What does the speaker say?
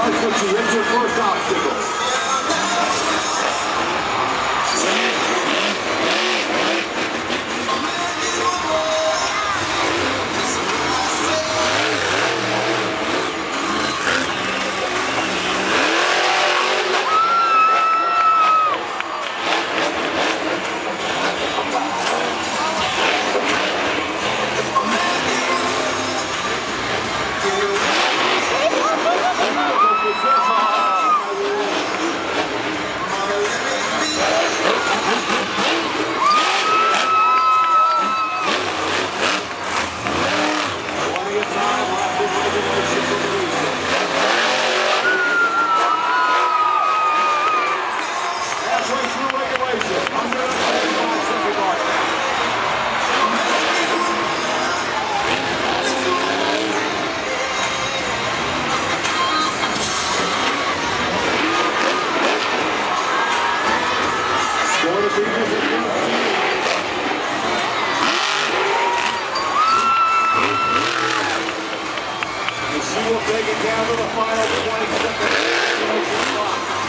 starts when she hits her first obstacle. She will take it down to the final 20 seconds.